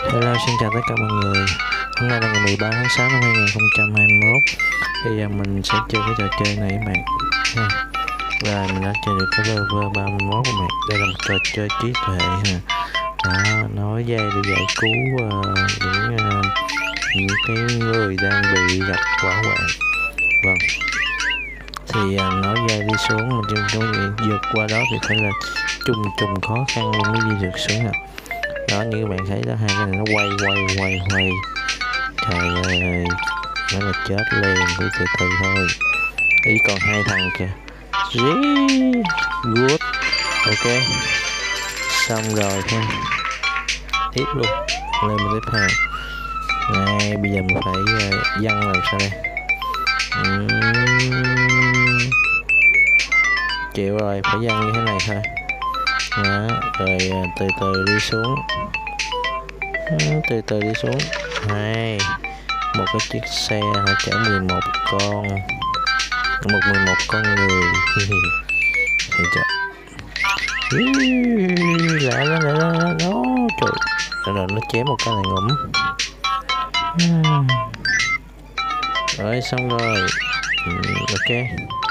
Hello, xin chào tất cả mọi người. Hôm nay là ngày 13 tháng 6 năm 2021. Bây giờ mình sẽ chơi cái trò chơi này các bạn ha. Và mình đã chơi được cái level 31 của bạn. Đây là một trò chơi trí tuệ ha. Đó, nói dây để giải cứu những cái người đang bị gặp hỏa hoạn. Vâng. Thì nói dây đi xuống mình chưa có vượt qua đó thì phải là trùng khó khăn luôn mới đi được xuống nè. Đó, như các bạn thấy đó, hai cái này nó quay. Trời ơi, nó là chết liền, cứ từ từ thôi. Ý còn hai thằng kìa. Good. Ok. Xong rồi ha. Tiếp luôn. Lên một tiếp theo. Này, bây giờ mình phải văng làm sao đây? Chịu rồi, phải văng như thế này thôi. Đó, rồi từ từ đi xuống. Từ từ đi xuống. Hai, một cái chiếc xe chở 11 con người. Thấy chưa? Lạ đó trời, rồi nó chém một cái này ngủm. Rồi xong rồi. Ok.